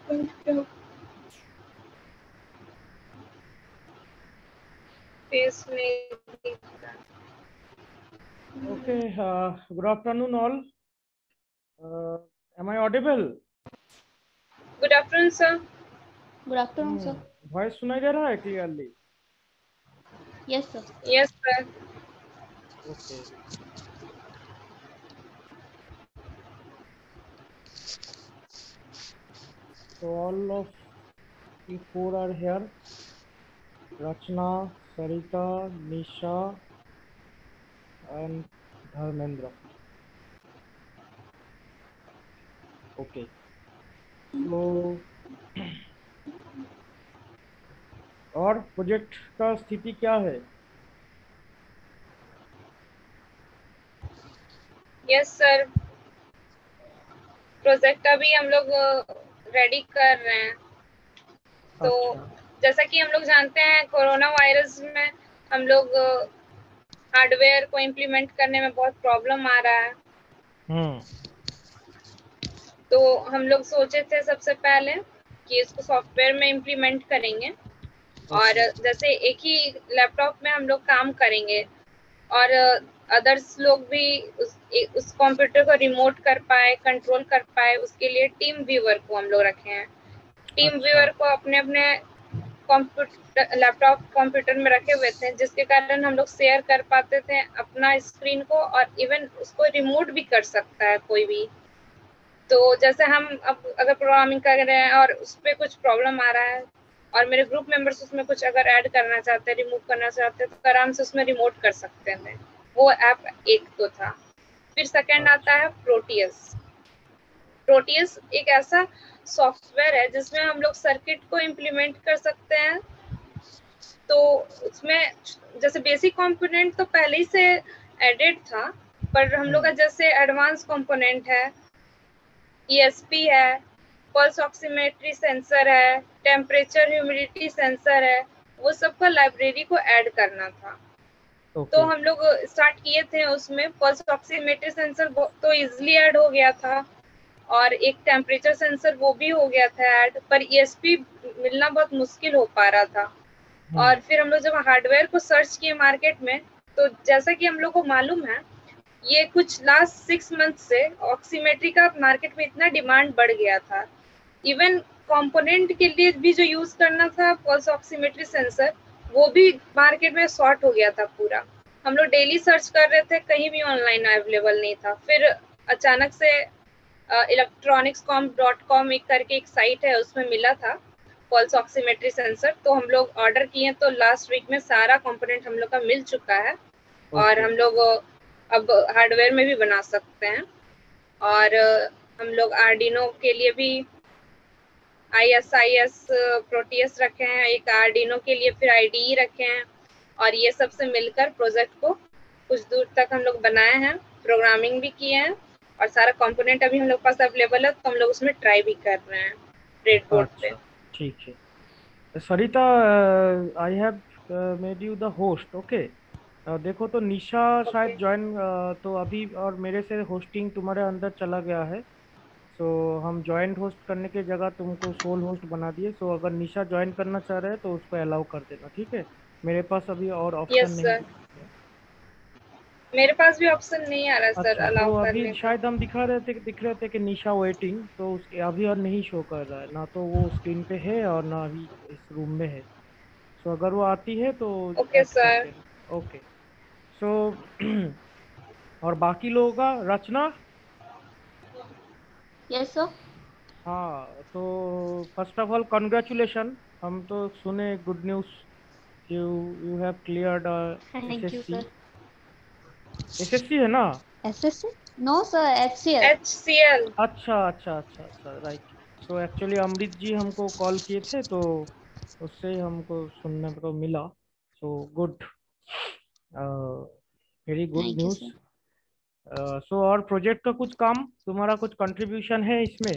Face नहीं दिख रहा। Okay, good afternoon all. Am I audible? Good afternoon sir. Good afternoon sir. Voice सुनाई दे रहा है clearly? Yes sir. Yes sir. Okay. So all of you four are here. Rachna, Sarita, Nisha, and Dharmendra. Okay. So और project का स्थिति क्या है? Yes sir, project अभी हम लोग रेडी कर रहे हैं। तो जैसा कि हम लोग जानते हैं, कोरोना वायरस में हम लोग हार्डवेयर को इम्प्लीमेंट करने में बहुत प्रॉब्लम आ रहा है। तो हम लोग सोचे थे सबसे पहले कि इसको सॉफ्टवेयर में इम्प्लीमेंट करेंगे और जैसे एक ही लैपटॉप में हम लोग काम करेंगे और अदर्स लोग भी उस कंप्यूटर को रिमोट कर पाए, कंट्रोल कर पाए, उसके लिए टीम व्यूअर को हम लोग रखे हैं। टीम व्यूअर को अपने अपने कंप्यूटर लैपटॉप कंप्यूटर में रखे हुए थे, जिसके कारण हम लोग शेयर कर पाते थे अपना स्क्रीन को और इवन उसको रिमोट भी कर सकता है कोई भी। तो जैसे हम अब अगर प्रोग्रामिंग कर रहे हैं और उस पर कुछ प्रॉब्लम आ रहा है और मेरे ग्रुप मेंबर्स उसमें कुछ अगर ऐड करना चाहते हैं, रिमूव करना चाहते हैं, तो आराम से उसमें रिमोट कर सकते हैं। वो ऐप एक तो था। फिर सेकंड आता है प्रोटियस। प्रोटियस एक ऐसा सॉफ्टवेयर है जिसमें हम लोग सर्किट को इम्प्लीमेंट कर सकते हैं। तो उसमें जैसे बेसिक कंपोनेंट तो पहले ही से एडेड था, पर हम लोग का जैसे एडवांस कंपोनेंट है, ESP है, पल्स ऑक्सीमेट्री सेंसर है, टेम्परेचर ह्यूमिडिटी सेंसर है, वो सबका लाइब्रेरी को ऐड करना था। तो हम लोग स्टार्ट किए थे उसमें। पल्स ऑक्सीमेट्री सेंसर तो इजीली ऐड हो गया था और एक टेम्परेचर सेंसर वो भी हो गया था ऐड, पर ESP मिलना बहुत मुश्किल हो पा रहा था। और फिर हम लोग जब हार्डवेयर को सर्च किए मार्केट में, तो जैसा कि हम लोग को मालूम है, ये कुछ लास्ट 6 मंथ से ऑक्सीमेट्री का मार्केट में इतना डिमांड बढ़ गया था। इवन कंपोनेंट के लिए भी जो यूज करना था पल्स ऑक्सीमेट्री सेंसर, वो भी मार्केट में शॉर्ट हो गया था पूरा। हम लोग डेली सर्च कर रहे थे, कहीं भी ऑनलाइन अवेलेबल नहीं था। फिर अचानक से electronicscom.com एक करके एक साइट है, उसमें मिला था पल्स ऑक्सीमेट्री सेंसर। तो हम लोग ऑर्डर किए, तो लास्ट वीक में सारा कंपोनेंट हम लोग का मिल चुका है और हम लोग अब हार्डवेयर में भी बना सकते हैं। और हम लोग आर्डिनो के लिए भी ISIS प्रोटियस रखे हैं, एक आर्डिनो के लिए फिर IDE रखे हैं, और ये सब से मिलकर प्रोजेक्ट को कुछ दूर तक हम लोग बनाए हैं, प्रोग्रामिंग भी किए हैं और सारा कंपोनेंट अभी हम लोग पास अवेलेबल है, तो हम लोग उसमें ट्राई भी कर रहे हैं ब्रेडबोर्ड पे। ठीक है Sarita, I have made you the host. Okay, देखो तो निशा शायद ज्वाइन तो अभी और मेरे से होस्टिंग तुम्हारे अंदर चला गया है। सो हम ज्वाइंट होस्ट करने की जगह तुमको सोल होस्ट बना दिए। सो अगर निशा ज्वाइन करना चाह रहे हैं तो उसको अलाउ कर देना, ठीक है? मेरे पास अभी और ऑप्शन नहीं सर, मेरे पास भी ऑप्शन नहीं आ रहा सर अच्छा, अलाउ तो अभी करने का। शायद हम दिख रहे थे कि निशा वेटिंग, तो उसके अभी और नहीं शो कर रहा है ना, तो वो स्क्रीन पे है और ना ही इस रूम में है। सो अगर वो आती है तो ओके ऐड कर सर। देना। ओके, सो और बाकी लोगों का, रचना? Yes sir. हाँ, तो फर्स्ट ऑफ ऑल कॉन्ग्रेचुलेशन, हम तो सुने good news, you you have cleared thank you SSC। Sir. SSC है ना? SSC? No sir, HCL। HCL। अच्छा अच्छा अच्छा अच्छा, राइट। सो एक्चुअली अमृत जी हमको कॉल किए थे, तो उससे हमको सुनने को मिला। So good, very good thank you news. Sir. So और प्रोजेक्ट का कुछ काम, तुम्हारा कुछ कंट्रीब्यूशन है इसमें?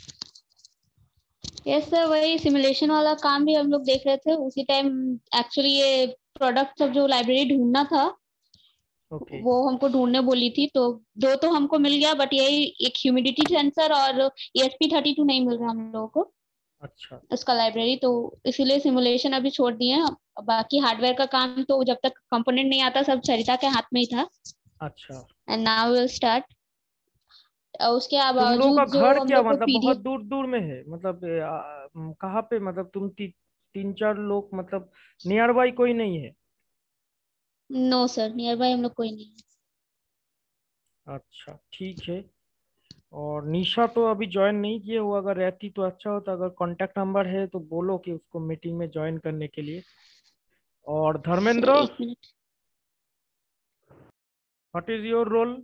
यस सर, वही सिमुलेशन वाला काम भी हम लोग देख रहे थे उसी टाइम। एक्चुअली ये प्रोडक्ट सब जो लाइब्रेरी ढूंढना था, वो हमको ढूंढने बोली थी, तो दो तो हमको मिल गया, बट यही एक ह्यूमिडिटी सेंसर और ESP32 नहीं मिल रहा हम लोगों को। अच्छा उसका लाइब्रेरी, तो इसीलिए सिमुलेशन अभी छोड़ दिए हैं। बाकी हार्डवेयर का काम तो जब तक कंपोनेंट नहीं आता सब सरिता के हाथ में ही था। अच्छा। And now will start. उसके तुम लोगों का बावजूद जो घर हम क्या लोग को मतलब बहुत पीडीएफ। दूर दूर में है मतलब कहाँ पे मतलब तुम तीन चार लोग मतलब नियर बाई कोई नहीं है? नो सर, नियर बाय हम लोग कोई नहीं है। अच्छा ठीक है। और निशा तो अभी ज्वाइन नहीं किए हो, अगर रहती तो अच्छा होता, अगर कांटेक्ट नंबर है तो बोलो कि उसको मीटिंग में ज्वाइन करने के लिए। और सर धर्मेंद्र, एक minute. What is your role?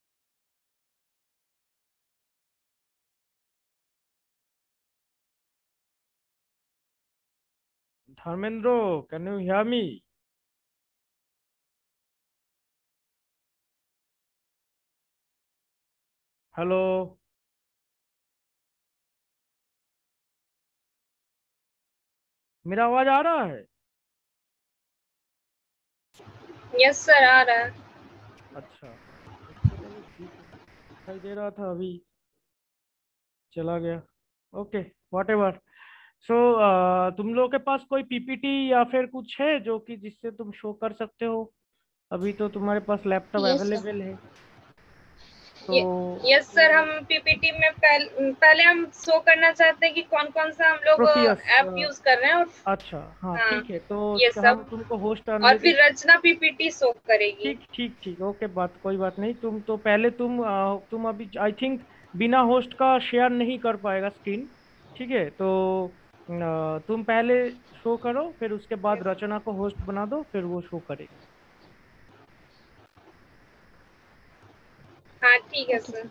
Dharmendra, can you hear me? Hello? मेरा आवाज आ रहा है? यस सर, आ रहा है। अच्छा चलो ठीक है, दिखाई दे रहा था अभी चला गया। Okay what ever. सो तुम लोगों के पास कोई पीपीटी या फिर कुछ है जो कि जिससे तुम शो कर सकते हो? अभी तो तुम्हारे पास लैपटॉप यस सर। अवेलेबल है ये तो। यस सर, हम पीपीटी में पहले हम शो करना चाहते हैं कि कौन कौन सा हम लोग प्रोटियस, ऐप यूज कर रहे हैं। और अच्छा हाँ हाँ, ठीक है, तो ये हम सब। तुमको होस्ट और अनलिटिल। फिर रचना पीपीटी शो करेगी। ठीक ठीक ठीक, ओके, बात कोई बात नहीं। तुम तो पहले तुम अभी आई थिंक बिना होस्ट का शेयर नहीं कर पाएगा स्क्रीन। ठीक है तो तुम पहले शो करो, फिर उसके बाद रचना को होस्ट बना दो, फिर वो शो करेगी। हाँ ठीक है ओके सर। सर।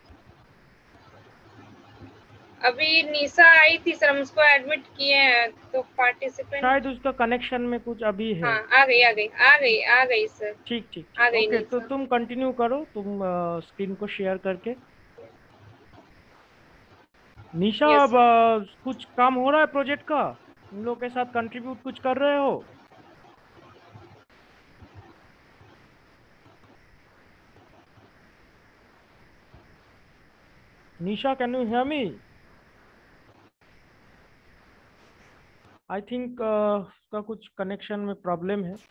अभी निशा आई थी सर, हम उसको एडमिट किए हैं तो पार्टिसिपेंट। शायद उसका कनेक्शन में कुछ अभी है। हाँ, आ गई आ गई आ गई आ गई सर। ठीक ठीक आ ठीक, गई ओके, तो निशा। तुम कंटिन्यू करो, तुम स्क्रीन को शेयर करके। निशा यस अब सर। कुछ काम हो रहा है प्रोजेक्ट का? तुम लोग के साथ कंट्रीब्यूट कुछ कर रहे हो? Nisha, can you hear me? I think उसका कुछ कनेक्शन में प्रॉब्लम है।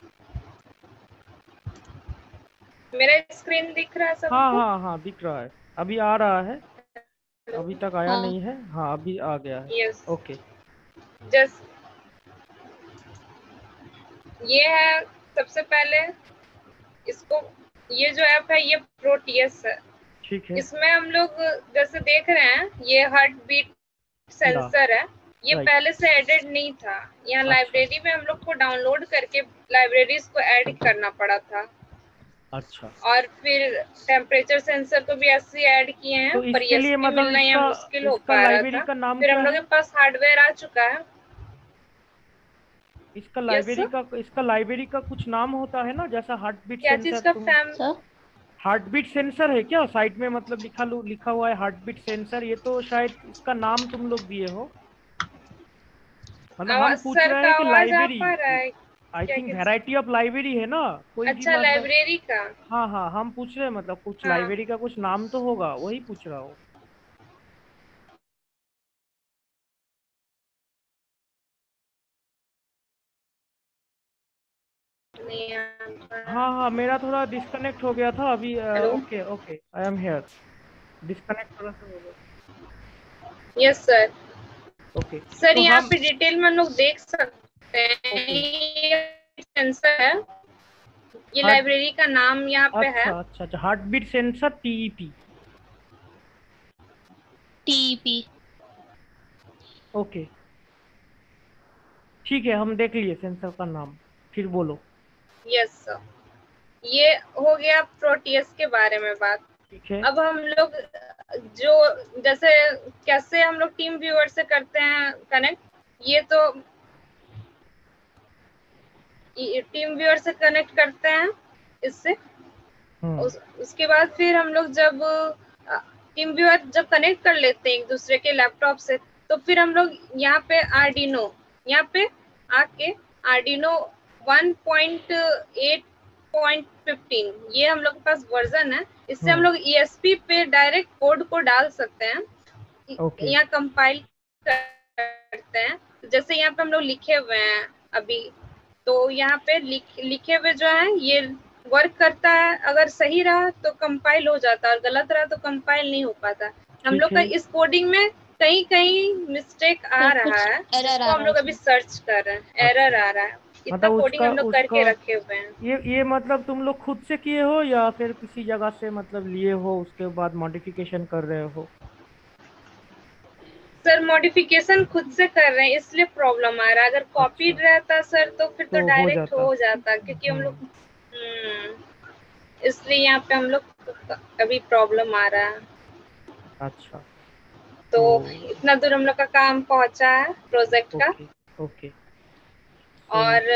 मेरा स्क्रीन दिख रहा है हाँ सबको? हाँ हाँ, दिख रहा है, अभी आ रहा है। अभी तक आया हाँ नहीं है, हाँ अभी आ गया है। यस। ओके। जस्ट ये है सबसे पहले इसको, ये जो ऐप है ये प्रोटियस है। ठीक है। इसमें हम लोग जैसे देख रहे हैं ये हार्ट बीट या सेंसर है। ये राइट। पहले से एडेड नहीं था। यहाँ अच्छा लाइब्रेरी में हम लोग को डाउनलोड करके लाइब्रेरीज को ऐड करना पड़ा था। अच्छा। और फिर टेम्परेचर सेंसर को भी ऐसे ऐड किए हैं, तो पर इसके लिए ESP मतलब मिलना यहाँ इसका मुश्किल हो इसका पा रहा लाइब्रेरी था। का नाम फिर क्या हम लोग है? के पास हार्डवेयर आ चुका है। Yes sir. इसका लाइब्रेरी का कुछ नाम होता है ना, जैसा हार्ट बीट क्या चीज सेंसर का तुम। फैम? सर। हार्ट बीट सेंसर है क्या साइड में, मतलब लिखा हुआ है हार्ट बीट सेंसर, ये तो शायद इसका नाम तुम लोग दिए हो। मतलब हम आवाज पूछ सर रहे का हैं कि आवाज आ लाइब्रेरी, पा रहा है? आई क्या थिंक क्या? वैरायटी ऑफ लाइब्रेरी है ना कोई भी अच्छा, मतलब। लाइब्रेरी का। हाँ हाँ, हम पूछ रहे हैं मतलब कुछ हाँ। लाइब्रेरी का कुछ नाम तो होगा, वही पूछ रहा हूँ। नहीं आ रहा। हाँ हाँ, मेरा थोड़ा डिस्कनेक्ट हो गया था अभी। Hello. Okay okay, I am here. Disconnect थोड़ा सा हो गया। Yes sir. ओके सर तो यहाँ हम। पे डिटेल में हम लोग देख सकते हैं, ओके। ये सेंसर है। ये हार्ट। लाइब्रेरी का नाम यहाँ पे है। अच्छा अच्छा अच्छा, heart beat sensor TEP. TEP. Okay ठीक है, हम देख लिए सेंसर का नाम, फिर बोलो। Yes sir. ये हो गया प्रोटियस के बारे में बात। ठीक है। अब हम लोग जो जैसे कैसे हम लोग टीम व्यूअर से करते हैं कनेक्ट, ये तो टीम व्यूअर से कनेक्ट करते हैं इससे। हम्म। उसके बाद फिर हम लोग जब टीम व्यूअर जब कनेक्ट कर लेते हैं एक दूसरे के लैपटॉप से, तो फिर हम लोग यहाँ पे आर्डिनो, यहाँ पे आके आर्डिनो 1.8.15 ये हम लोग के पास वर्जन है। इससे हम हम्म। लोग ESP पे डायरेक्ट कोड को डाल सकते हैं। ओके। यहाँ कंपाइल करते हैं। जैसे यहाँ पे हम लोग लिखे हुए हैं अभी, तो यहाँ पे लिखे हुए जो है ये वर्क करता है, अगर सही रहा तो कंपाइल हो जाता है और गलत रहा तो कंपाइल नहीं हो पाता। हम लोग का इस कोडिंग में कहीं कहीं मिस्टेक आ रहा है, जिसको हम लोग अभी सर्च कर रहे हैं, एरर आ रहा है। इतना कोडिंग हम लोग करके रखे हुए हैं। ये मतलब तुम लोग खुद से किए हो या फिर किसी जगह से मतलब लिए हो, उसके बाद मॉडिफिकेशन कर रहे हो? सर मॉडिफिकेशन खुद से कर रहे हैं, इसलिए प्रॉब्लम आ रहा है। अगर कॉपीड रहता सर तो फिर तो डायरेक्ट हो जाता, क्योंकि हम लोग इसलिए यहाँ पे हम लोग अभी प्रॉब्लम आ रहा है। अच्छा, तो इतना दूर हम लोग का काम पहुंचा है प्रोजेक्ट का। ओके और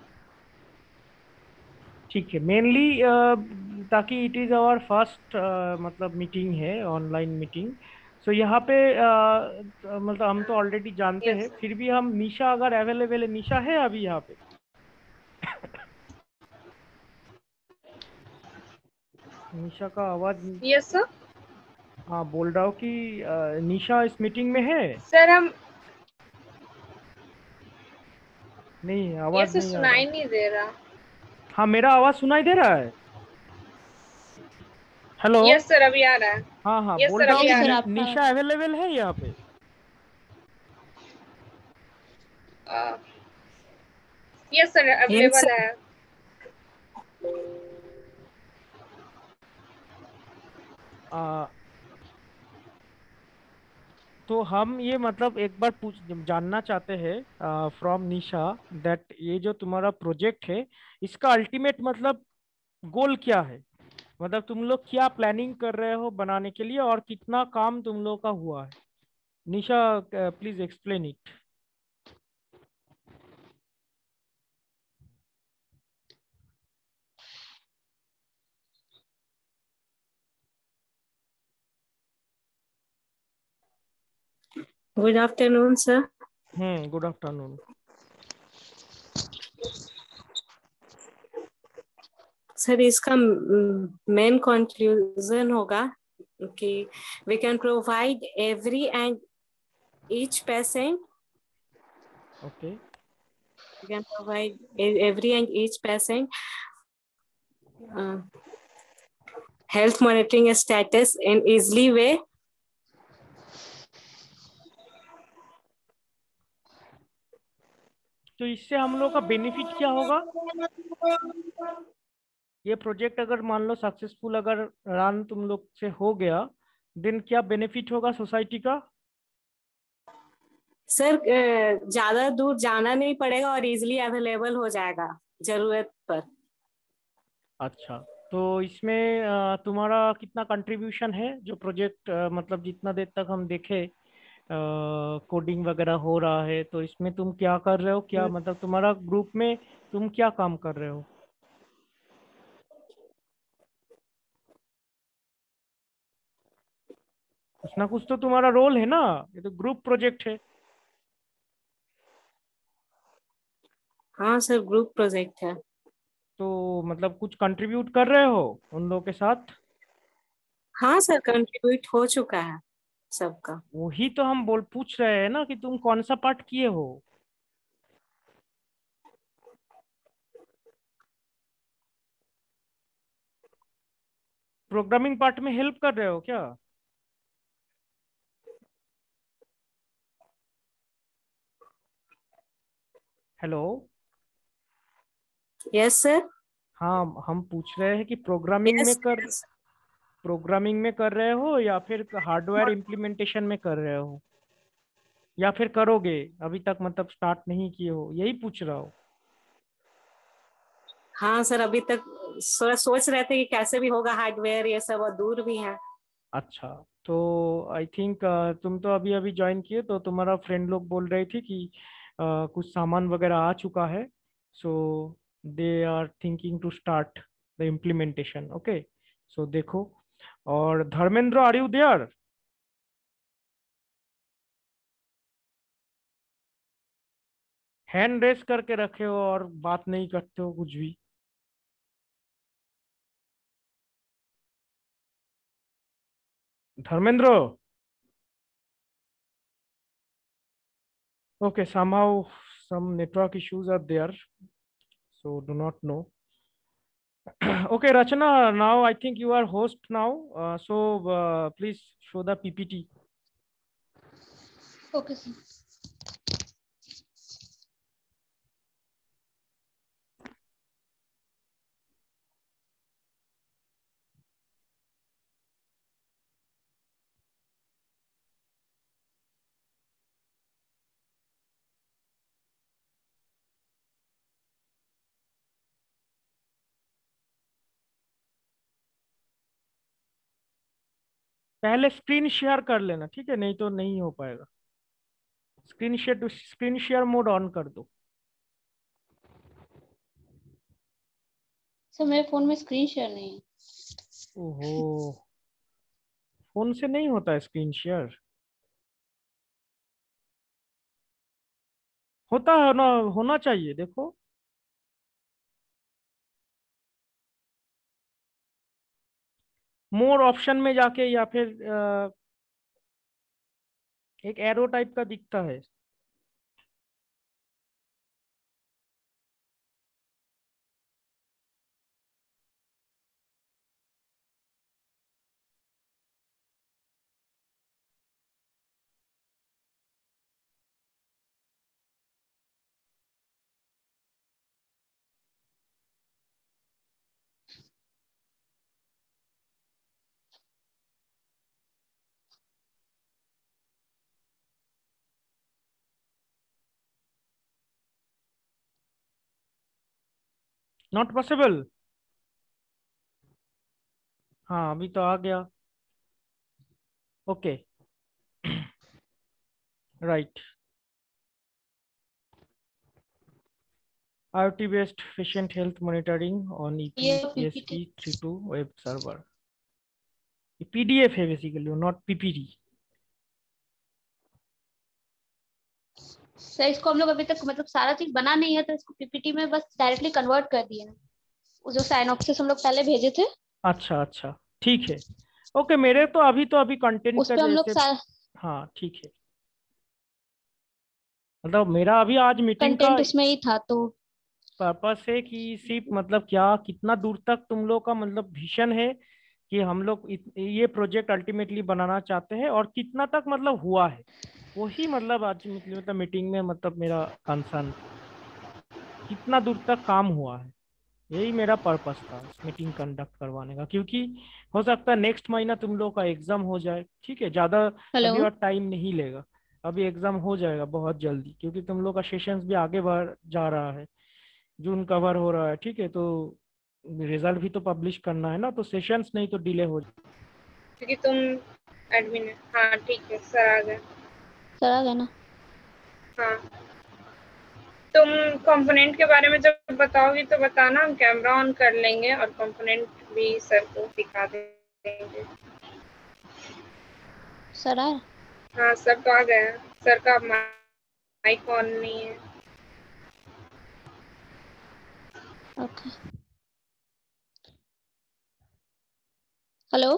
ठीक है। मेनली ताकि इट इज आवर फर्स्ट मतलब मीटिंग है, ऑनलाइन मीटिंग। सो यहाँ पे मतलब हम तो ऑलरेडी जानते हैं, फिर भी हम निशा अगर अवेलेबल है, निशा है अभी यहाँ पे? निशा का आवाज। Yes sir. हाँ, बोल रहा हूँ कि निशा इस मीटिंग में है? सर हम नहीं, आवाज नहीं आ रहा। सुनाई नहीं दे रहा। हाँ, मेरा आवाज सुनाई दे रहा है? हेलो। यस सर, अभी आ रहा है। हाँ हाँ, यस बोल सर, रहा हूँ अभी आ कि रहा है। निशा अवेलेबल है यहाँ पे? यस सर, अवेलेबल है। आ, तो हम ये मतलब एक बार पूछ जानना चाहते हैं फ्रॉम निशा दैट ये जो तुम्हारा प्रोजेक्ट है, इसका अल्टीमेट मतलब गोल क्या है? मतलब तुम लोग क्या प्लानिंग कर रहे हो बनाने के लिए, और कितना काम तुम लोग का हुआ है? Nisha, please explain it. Good afternoon, sir. Good afternoon. Sir इसका मेन कंक्लूजन होगा कि we can provide every and each patient. Okay. We can provide every and each patient health monitoring status in easily way. तो इससे हम लोग का benefit क्या होगा? ये प्रोजेक्ट अगर मान लो सक्सेसफुल अगर रन तुम लोग से हो गया, देन क्या बेनिफिट होगा सोसाइटी का? सर ज्यादा दूर जाना नहीं पड़ेगा और इजीली अवेलेबल हो जाएगा जरूरत पर। अच्छा, तो इसमें तुम्हारा कितना कंट्रीब्यूशन है जो प्रोजेक्ट मतलब जितना देर तक हम देखे कोडिंग वगैरह हो रहा है, तो इसमें तुम क्या कर रहे हो, क्या मतलब तुम्हारा ग्रुप में तुम क्या काम कर रहे हो? कुछ ना कुछ तो तुम्हारा रोल है ना, ये तो ग्रुप प्रोजेक्ट है। हाँ सर, ग्रुप प्रोजेक्ट है। तो मतलब कुछ कंट्रीब्यूट कर रहे हो उन लोगों के साथ? हाँ सर, कंट्रीब्यूट हो चुका है सबका। वही तो हम बोल पूछ रहे हैं ना कि तुम कौन सा पार्ट किए हो। प्रोग्रामिंग पार्ट में हेल्प कर रहे हो क्या? हेलो। Yes sir. हाँ, हम पूछ रहे हैं कि प्रोग्रामिंग में यस। प्रोग्रामिंग में कर रहे हो या फिर हार्डवेयर इम्प्लीमेंटेशन में कर रहे हो, या फिर करोगे अभी तक मतलब स्टार्ट नहीं किए हो, यही पूछ रहा हूँ। हाँ सर, अभी तक सोच रहे थे कि कैसे भी होगा, हार्डवेयर ये सब और दूर भी है। अच्छा, तो आई थिंक तुम तो अभी अभी ज्वाइन किए, तो तुम्हारा फ्रेंड लोग बोल रहे थे कि कुछ सामान वगैरह आ चुका है, so they are thinking to start the implementation. Okay, so देखो। और Dharmendra, are you there? Hand raise करके रखे हो और बात नहीं करते हो कुछ भी। Dharmendra. Okay, somehow some network issues are there, so do not know. Okay, Rachana, now I think you are host now, so please show the PPT. Okay, sir. पहले स्क्रीन शेयर कर लेना, ठीक है, नहीं तो नहीं हो पाएगा। स्क्रीन शेयर मोड ऑन कर दो। सर मेरे फोन में स्क्रीन शेयर नहीं है। ओहो, फोन से नहीं होता है स्क्रीन शेयर? होता है ना, होना चाहिए, देखो। मोर ऑप्शन में जाके या फिर एक एरो टाइप का दिखता है। Not possible. हाँ, अभी तो आ गया। Okay, right. IoT based patient health monitoring on ये PPT EPSP32 web server। PDF है बेसिकली, नॉट PPT। सर इसको हम लोग अभी तक मतलब सारा चीज बना नहीं है, तो इसको पीपीटी में बस डायरेक्टली कन्वर्ट कर दिया है। वो जो साइनॉप्सिस हम लोग पहले भेजे थे, अच्छा अच्छा, ठीक है। ओके, मेरे तो अभी कंटेंट उस का पे हम लोग जैसे। हाँ ठीक है, मतलब मेरा अभी आज मीटिंग का कंटेंट उसमें ही था, तो पर्पस है कि सिर्फ मतलब क्या कितना दूर तक तुम लोग का मतलब विजन है कि हम लोग ये प्रोजेक्ट अल्टीमेटली बनाना चाहते हैं, और कितना तक मतलब हुआ है, वही मतलब आज मतलब मीटिंग में मतलब मेरा कंसर्न था, कितना दूर तक काम हुआ है। यही मेरा पर्पस था इस मीटिंग कंडक्ट करवाने का, क्योंकि हो सकता है नेक्स्ट महीना तुम लोग का एग्जाम हो जाए, ठीक है, ज्यादा हेलो। अभी और टाइम नहीं लेगा। अभी एग्जाम हो जाएगा बहुत जल्दी, क्योंकि तुम लोग का सेशंस भी आगे बढ़ जा रहा है, जून कवर हो रहा है, ठीक है, तो रिजल्ट भी तो पब्लिश करना है ना, तो सेशंस नहीं तो डिले हो जाए। क्योंकि तुम एडमिन है। हाँ ठीक है, सर आ गए। सर आ गया ना? हाँ, तुम कंपोनेंट के बारे में जब बताओगी तो बताना, हम कैमरा ऑन कर लेंगे और कंपोनेंट भी सर को दिखा देंगे। सर आ? हाँ, सर तो आ गए। सर का माइक ऑन नहीं है। ओके। हेलो।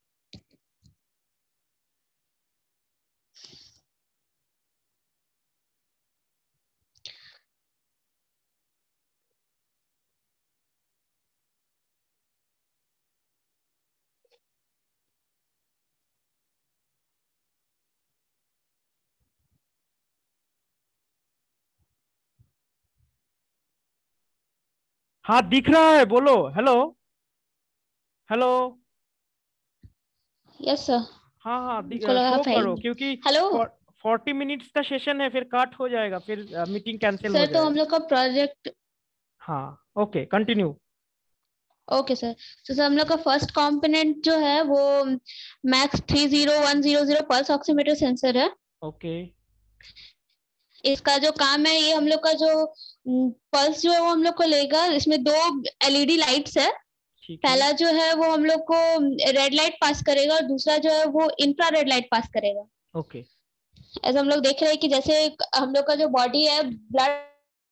हाँ दिख रहा है, बोलो। Hello hello. Yes sir. हाँ हाँ, मुझको लगा शो करो, फाइल। क्योंकि हेलो 40 मिनट्स का सेशन है, फिर कट हो जाएगा, फिर मीटिंग कैंसिल हो सर, तो हम जाएगा। लोग का प्रोजेक्ट। हाँ ओके, कंटिन्यू। ओके सर, तो सर हम लोग का फर्स्ट कंपोनेंट जो है वो मैक्स 30100 पल्स ऑक्सीमीटर सेंसर है। ओके इसका जो काम है, ये हम लोग का जो पल्स जो है वो हम लोग को लेगा। इसमें दो एलईडी लाइट्स है। ठीक है। पहला जो है वो हम लोग को रेड लाइट पास करेगा, और दूसरा जो है वो इंफ्रारेड लाइट पास करेगा। ओके ऐसा हम लोग देख रहे हैं कि जैसे हम लोग का जो बॉडी है, ब्लड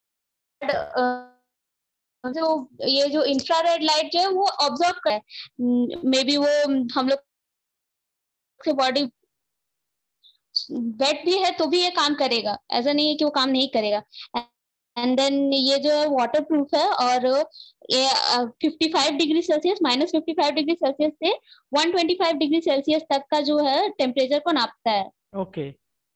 जो ये जो इंफ्रारेड लाइट जो है वो ऑब्जर्व करे, मे बी वो हम लोग की बॉडी। वेट भी है तो भी ये काम करेगा, ऐसा नहीं है कि वो काम नहीं करेगा। एंड देन ये जो है वाटर प्रूफ है, और ये 55 डिग्री सेल्सियस, -55 डिग्री सेल्सियस से 125 डिग्री सेल्सियस तक का जो है टेम्परेचर को नापता है। ओके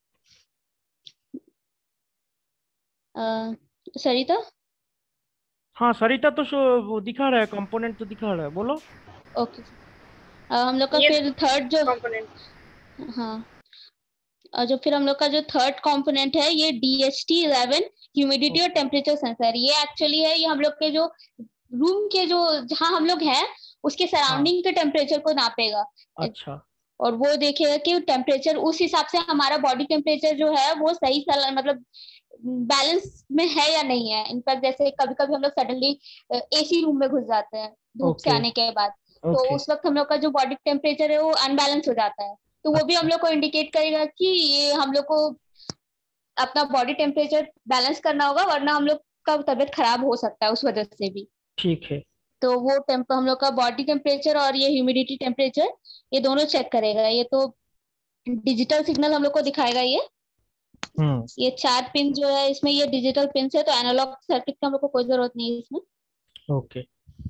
सरिता? हाँ सरिता तो वो दिखा रहा है, कंपोनेंट तो दिखा रहा है, बोलो। ओके हम लोग का ये फिर थर्ड जो, कंपोनेंट, हाँ और जो फिर हम लोग का जो थर्ड कंपोनेंट है ये DHT11 ह्यूमिडिटी और टेम्परेचर सेंसर। ये एक्चुअली है, ये हम लोग के जो रूम के जो जहाँ हम लोग हैं उसके सराउंडिंग के टेम्परेचर को नापेगा। अच्छा और वो देखेगा कि टेम्परेचर उस हिसाब से हमारा बॉडी टेम्परेचर जो है वो सही मतलब बैलेंस में है या नहीं है। इनफैक्ट जैसे कभी कभी हम लोग सडनली AC रूम में घुस जाते हैं धूप से आने के बाद, तो उस वक्त हम लोग का जो बॉडी टेम्परेचर है वो अनबैलेंस हो जाता है, तो वो भी हम लोग को इंडिकेट करेगा कि ये हम लोग को अपना बॉडी टेम्परेचर बैलेंस करना होगा, वरना हम लोग का तबीयत खराब हो सकता है उस वजह से भी। ठीक है। तो वो हम लोग का बॉडी टेम्परेचर और ये ह्यूमिडिटी टेम्परेचर ये दोनों चेक करेगा। ये तो डिजिटल सिग्नल हम लोग को दिखाएगा। ये 4 पिन जो है इसमें ये डिजिटल पिन है, तो एनालॉग सर्किट की हम लोग को कोई जरूरत नहीं है इसमें। ओके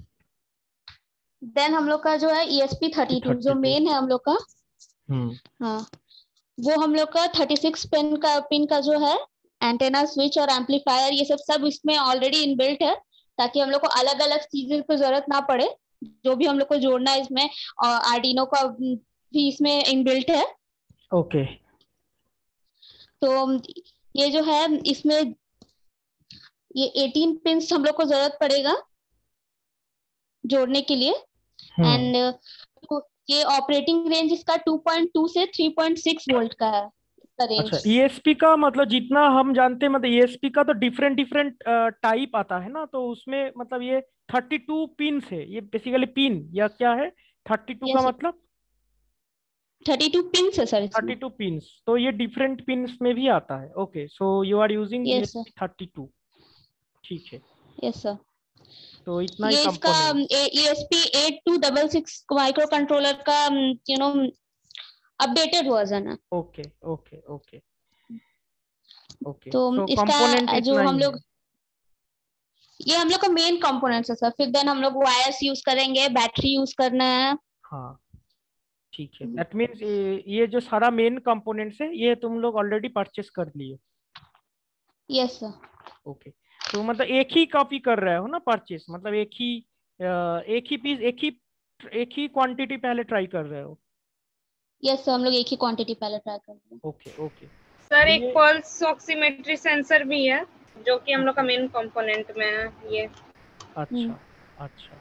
देन हम लोग का जो है ESP32 जो मेन है हम लोग का, हाँ वो हम लोग का 36 पिन का जो है एंटेना, स्विच और एम्पलीफायर ये सब इसमें ऑलरेडी इनबिल्ट है, ताकि हम लोग को अलग अलग चीजें की जरूरत ना पड़े। जो भी हम लोग को जोड़ना है इसमें, आर्डिनो का भी इसमें इनबिल्ट है। ओके तो ये जो है इसमें ये 18 पिन्स हम लोग को जरूरत पड़ेगा जोड़ने के लिए। एंड ये ऑपरेटिंग रेंज इसका 2.2 से 3.6 वोल्ट का है रेंज। अच्छा ESP का मतलब जितना हम जानते हैं, मतलब ESP का तो डिफरेंट डिफरेंट टाइप आता है ना, तो उसमें मतलब ये 32 पिन है, ये बेसिकली पिन या क्या है 32 का मतलब? 32 पिन है सर इसमें। 32 पिन्स, तो ये डिफरेंट पिन्स में भी आता है। Okay so you are using ESP32, ठीक है। Yes sir. तो इतना ही ये इसका ESP8266 माइक्रो कंट्रोलर का अपडेटेड वर्जन है। Okay okay okay okay. तो इसका जो हम लोग, ये हम लोग का मेन कंपोनेंट्स है सर। फिर देन हम लोग वायर्स यूज करेंगे, बैटरी यूज करना है। हाँ ठीक है, दैट मीन्स ये जो सारा मेन कंपोनेंट्स है ये तुम लोग ऑलरेडी परचेस कर लिए? Yes sir. ओके तो मतलब एक ही कॉपी कर रहे हो ना परचेस, मतलब एक ही पीस एक ही क्वांटिटी पहले ट्राई कर रहे हो? यस सर, हम लोग एक ही क्वांटिटी पहले ट्राई कर रहे हैं। ओके ओके सर एक पल्स ऑक्सीमेट्री सेंसर भी है जो कि हम लोग का मेन कंपोनेंट में है ये। अच्छा अच्छा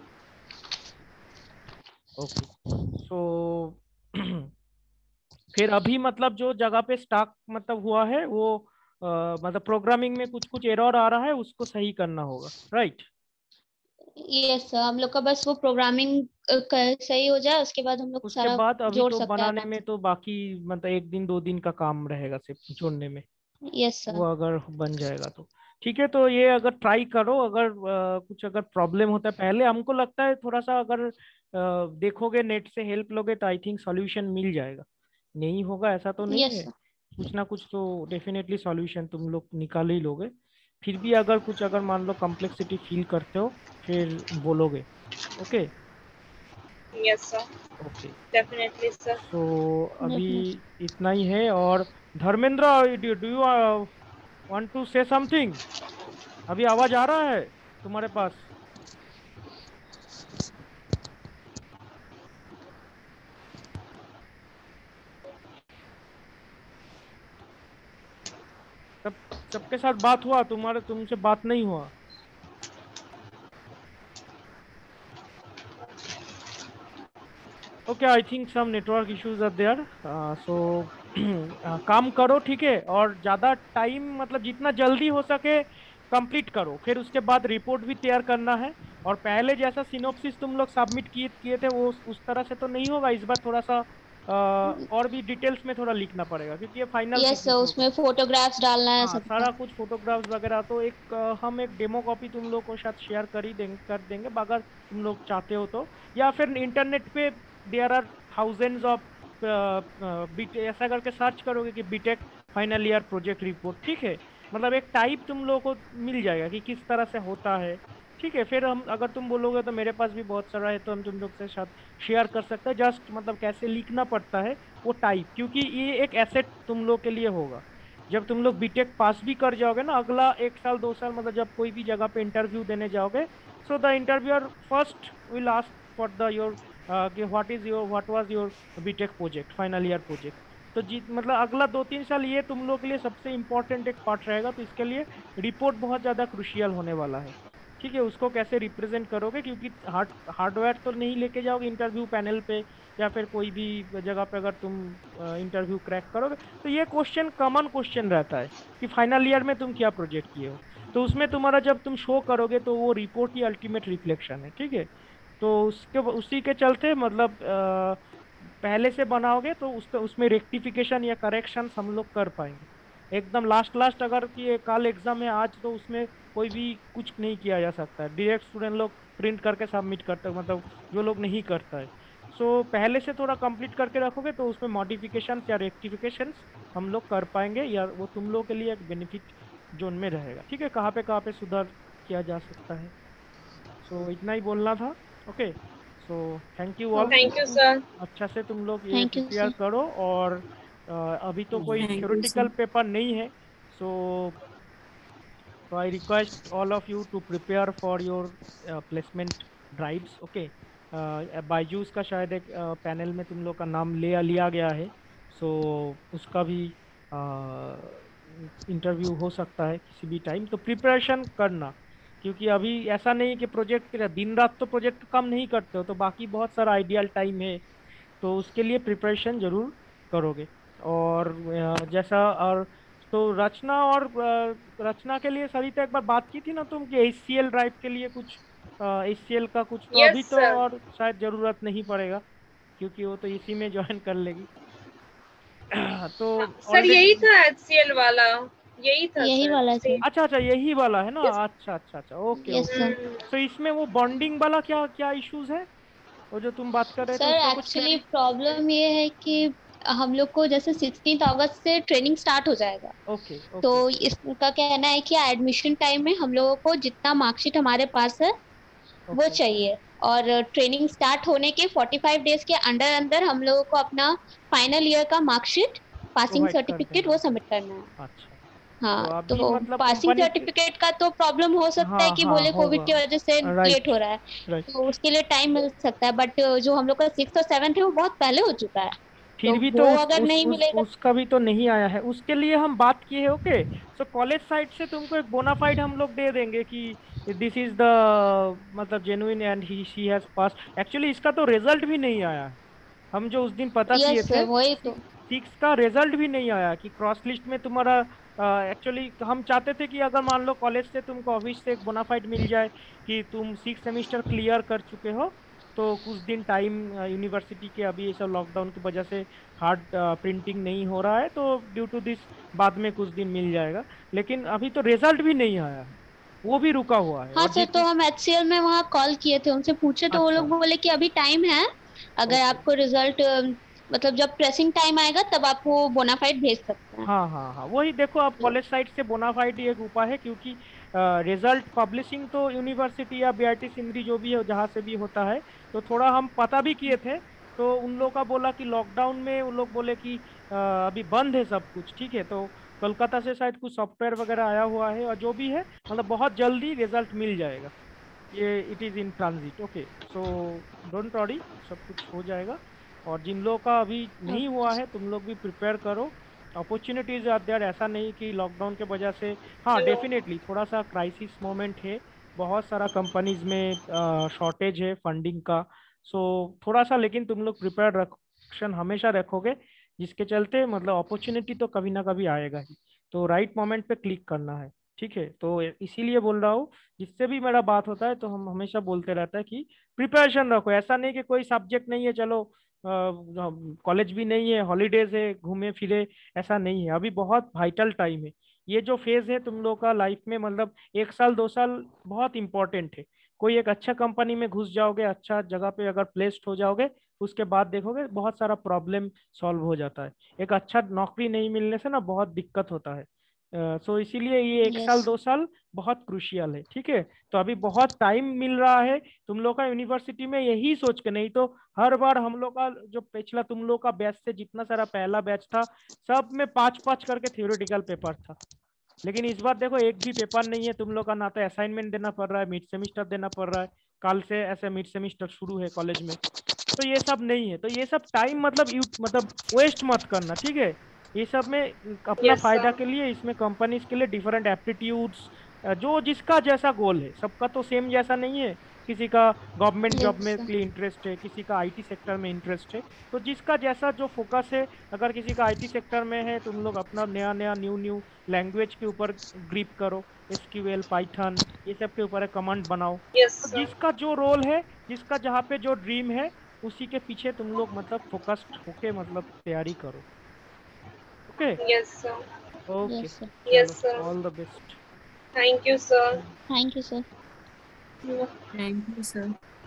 ओके सो फिर अभी मतलब जो जगह पे स्टॉक मतलब हुआ है वो मतलब प्रोग्रामिंग में कुछ कुछ एरर आ रहा है, उसको सही करना होगा, राइट? यस सर, हम लोग का बस वो प्रोग्रामिंग सही हो जाए उसके बाद हम लोग उसके सारा बाद अभी जोड़ तो सकते बनाने हैं। में तो बाकी मतलब 1 दिन 2 दिन का काम रहेगा सिर्फ जोड़ने में। Yes sir. वो अगर बन जाएगा तो ठीक है। तो ये अगर ट्राई करो, अगर कुछ अगर प्रॉब्लम होता है पहले, हमको लगता है थोड़ा सा अगर देखोगे नेट से हेल्प लोगे तो आई थिंक सॉल्यूशन मिल जाएगा। नहीं होगा ऐसा तो नहीं यस है, सर। कुछ ना कुछ तो डेफिनेटली सॉल्यूशन तुम लोग निकाल ही लोगे। फिर भी अगर कुछ अगर मान लो कॉम्प्लेक्सिटी फील करते हो फिर बोलोगे। Okay yes sir, okay definitely sir. So अभी इतना ही है। और Dharmendra, do you want to say something? अभी आवाज आ रहा है तुम्हारे पास? सब सबके साथ बात हुआ तुम्हारे? तुमसे बात नहीं हुआ? Okay I think some network issues are there. So काम करो ठीक है, और ज्यादा टाइम मतलब जितना जल्दी हो सके कंप्लीट करो। फिर उसके बाद रिपोर्ट भी तैयार करना है, और पहले जैसा सिनोप्सिस तुम लोग सबमिट किए किए थे वो उस तरह से तो नहीं होगा इस बार। थोड़ा सा और भी डिटेल्स में थोड़ा लिखना पड़ेगा क्योंकि ये फाइनल यस सर, सिग्नेचर होगा। उसमें फोटोग्राफ्स डालना है हाँ सबका। सारा कुछ फोटोग्राफ्स वगैरह तो एक हम एक डेमो कॉपी तुम लोग को साथ शेयर कर देंगे अगर तुम लोग चाहते हो तो, या फिर इंटरनेट पे there are thousands of BTech ऐसा करके सर्च करोगे कि BTech final year project report, ठीक है, मतलब एक टाइप तुम लोगों को मिल जाएगा कि किस तरह से होता है, ठीक है। फिर हम अगर तुम बोलोगे तो मेरे पास भी बहुत सारा है, तो हम तुम लोग से साथ शेयर कर सकते हैं, जस्ट मतलब कैसे लिखना पड़ता है वो टाइप, क्योंकि ये एक एसेट तुम लोग के लिए होगा। जब तुम लोग बीटेक पास भी कर जाओगे ना, अगला 1 साल 2 साल मतलब जब कोई भी जगह पे इंटरव्यू देने जाओगे, so the interviewer first will ask for the your कि what was your BTech project, final year project. तो जी मतलब अगला 2 3 साल ये तुम लोग के लिए सबसे इम्पोर्टेंट एक पार्ट रहेगा, तो इसके लिए रिपोर्ट बहुत ज़्यादा क्रुशियल होने वाला है, ठीक है। उसको कैसे रिप्रेजेंट करोगे, क्योंकि हार्डवेयर तो नहीं लेके जाओगे इंटरव्यू पैनल पे या फिर कोई भी जगह पे अगर तुम इंटरव्यू क्रैक करोगे, तो ये क्वेश्चन कॉमन क्वेश्चन रहता है कि फाइनल ईयर में तुम क्या प्रोजेक्ट किए हो। तो उसमें तुम्हारा जब तुम शो करोगे तो वो रिपोर्ट ही अल्टीमेट रिफ्लेक्शन है, ठीक है। तो उसके उसी के चलते मतलब पहले से बनाओगे तो उसमें रेक्टिफिकेशन या करेक्शन हम लोग कर पाएंगे। एकदम लास्ट लास्ट अगर कि कल एग्जाम है आज, तो उसमें कोई भी कुछ नहीं किया जा सकता है, डायरेक्ट स्टूडेंट लोग प्रिंट करके सबमिट करते हैं, मतलब जो लोग नहीं करता है। सो पहले से थोड़ा कंप्लीट करके रखोगे तो उसमें मॉडिफिकेशन या रेक्टिफिकेशन हम लोग कर पाएंगे, या वो तुम लोग के लिए एक बेनिफिट जोन में रहेगा, ठीक है, कहाँ पे सुधार किया जा सकता है। सो इतना ही बोलना था। Okay, so thank you all. Thank you sir. अच्छा से तुम लोग ये थैंक यू प्रिपेयर सर। करो, और अभी तो कोई thank you theoretical sir. Paper नहीं है, so I request all of you to prepare for your placement drives. Okay, Byju's का शायद एक पैनल में तुम लोग का नाम लिया गया है, सो उसका भी इंटरव्यू हो सकता है किसी भी टाइम, तो प्रिपरेशन करना, क्योंकि अभी ऐसा नहीं कि प्रोजेक्ट दिन रात तो प्रोजेक्ट काम नहीं करते हो, तो बाकी बहुत सारा आइडियल टाइम है, तो उसके लिए प्रिपरेशन जरूर करोगे। और जैसा और तो रचना और रचना के लिए सरिता एक बार बात की थी ना तुम कि HCL ड्राइव के लिए कुछ HCL का कुछ, तो अभी यस तो सर। और शायद जरूरत नहीं पड़ेगा, क्योंकि वो तो इसी में ज्वाइन कर लेगी। तो सर ऑलरेडी, यही था HCL वाला, यही था यही सर वाला है सेम। सर। अच्छा अच्छा यही वाला है ना, यस। अच्छा, ओके यस ओके। सर। तो इसमें वो बॉन्डिंग वाला क्या क्या इश्यूज है, वो जो तुम बात कर रहे थे सर उसका कुछ एक्चुअली क्लैरिटी। प्रॉब्लम ये है कि हम लोग को जैसे 16 अगस्त से ट्रेनिंग स्टार्ट हो जाएगा। ओके तो ओके इसका कहना है कि एडमिशन टाइम में हम लोगों को जितना मार्कशीट हमारे पास है वो ओके चाहिए, और ट्रेनिंग स्टार्ट होने के 45 डेज के अंदर अंदर हम लोगों को अपना फाइनल ईयर का मार्कशीट, पासिंग प्रोवाइड कर सर्टिफिकेट देना वो है। सबमिट करना है। अच्छा, तो हाँ, अभी तो मतलब पासिंग कंपनी सर्टिफिकेट का तो प्रॉब्लम हो सकता है हाँ कि हाँ बोले कोविड होगा, की वजह से लेट राइट हो रहा है, राइट। तो उसके लिए टाइम मिल सकता है, बट जो हम लोग का 6 और 7 है वो बहुत पहले हो चुका है। फिर तो भी तो वो अगर नहीं मिलेगा। उसका भी तो नहीं आया है, उसके लिए हम बात किए हैं। ओके, सो कॉलेज साइड से तुमको एक बोनाफाइड हम लोग दे देंगे कि दिस इज द मतलब genuine and he she has pass. Actually इसका तो रिजल्ट भी नहीं आया है, हम जो उस दिन पता किए यस थे, वही तो। 6 का रिजल्ट भी नहीं आया कि क्रॉस लिस्ट में तुम्हारा। एक्चुअली हम चाहते थे कि अगर मान लो कॉलेज से तुमको ऑफिस से एक बोनाफाइड मिल जाए कि तुम 6 सेमेस्टर क्लियर कर चुके हो, तो कुछ दिन टाइम यूनिवर्सिटी के अभी ये सब लॉकडाउन की वजह से हार्ड प्रिंटिंग नहीं हो रहा है, तो ड्यू टू दिस बाद में कुछ दिन मिल जाएगा, लेकिन अभी तो रिजल्ट भी नहीं आया है, वो भी रुका हुआ है। हाँ और सर, तो जित हम HCL में वहाँ कॉल किए थे, उनसे पूछे तो वो अच्छा, लोग बोले कि अभी टाइम है, अगर ओके, आपको रिजल्ट मतलब जब प्रेसिंग टाइम आएगा तब आप वो बोनाफाइड भेज सकते हैं। हाँ वही देखो, अब तो कॉलेज साइड से बोनाफाइड एक उपाय है, क्योंकि रिजल्ट पब्लिशिंग तो यूनिवर्सिटी या BIT सिंधरी जो भी है जहाँ से भी होता है, तो थोड़ा हम पता भी किए थे, तो उन लोगों का बोला कि लॉकडाउन में उन लोग बोले कि अभी बंद है सब कुछ, ठीक है, तो कोलकाता से शायद कुछ सॉफ्टवेयर वगैरह आया हुआ है, और जो भी है मतलब बहुत जल्दी रिजल्ट मिल जाएगा, ये it is in transit. Okay, so don't worry, सब कुछ हो जाएगा। और जिन लोगों का अभी नहीं हुआ है तुम लोग भी प्रिपेयर करो, अपॉर्चुनिटीज आर देयर, ऐसा नहीं कि लॉकडाउन के वजह से। हाँ डेफिनेटली थोड़ा सा क्राइसिस मोमेंट है, बहुत सारा कंपनीज में शॉर्टेज है फंडिंग का, सो थोड़ा सा, लेकिन तुम लोग प्रिपेयर रक्षण हमेशा रखोगे, जिसके चलते मतलब अपॉर्चुनिटी तो कभी ना कभी आएगा ही, तो राइट मोमेंट पे क्लिक करना है, ठीक है। तो इसीलिए बोल रहा हूँ, जिससे भी मेरा बात होता है तो हम हमेशा बोलते रहता है कि प्रिपरेशन रखो, ऐसा नहीं कि कोई सब्जेक्ट नहीं है चलो कॉलेज भी नहीं है, हॉलीडेज है, घूमे फिरे, ऐसा नहीं है, अभी बहुत वाइटल टाइम है। ये जो फेज है तुम लोग का लाइफ में, मतलब 1 साल 2 साल बहुत इंपॉर्टेंट है। कोई एक अच्छा कंपनी में घुस जाओगे, अच्छा जगह पे अगर प्लेस्ड हो जाओगे, उसके बाद देखोगे बहुत सारा प्रॉब्लम सॉल्व हो जाता है। एक अच्छा नौकरी नहीं मिलने से ना बहुत दिक्कत होता है। सो इसीलिए ये 1 साल यस 2 साल बहुत क्रूशियल है, ठीक है। तो अभी बहुत टाइम मिल रहा है तुम लोग का यूनिवर्सिटी में, यही सोच के, नहीं तो हर बार हम लोग का जो पिछला तुम लोग का बैच से जितना सारा पहला बैच था, सब में 5-5 करके थ्योरेटिकल पेपर था। लेकिन इस बार देखो एक भी पेपर नहीं है तुम लोग का, ना तो असाइनमेंट देना पड़ रहा है, मिड सेमिस्टर देना पड़ रहा है, कल से ऐसे मिड सेमिस्टर शुरू है कॉलेज में। तो ये सब नहीं है, तो ये सब टाइम मतलब वेस्ट मत करना, ठीक है। ये सब में अपना यस फायदा सर। के लिए, इसमें कंपनीज के लिए डिफरेंट एप्टीट्यूड्स, जो जिसका जैसा गोल है, सबका तो सेम जैसा नहीं है। किसी का गवर्नमेंट जॉब में यस के लिए इंटरेस्ट है, किसी का आईटी सेक्टर में इंटरेस्ट है। तो जिसका जैसा जो फोकस है, अगर किसी का आईटी सेक्टर में है, तुम लोग अपना नया नया न्यू न्यू लैंग्वेज के ऊपर ग्रिप करो, एसक्यूएल पाइथन ये सब के ऊपर कमांड बनाओ। यस तो सर। जिसका जो रोल है, जिसका जहाँ पे जो ड्रीम है, उसी के पीछे तुम लोग मतलब फोकस्ड होके मतलब तैयारी करो। Okay yes sir. Okay, yes sir. चलो, yes sir. All the best. Thank you sir. Thank you sir. Thank you sir.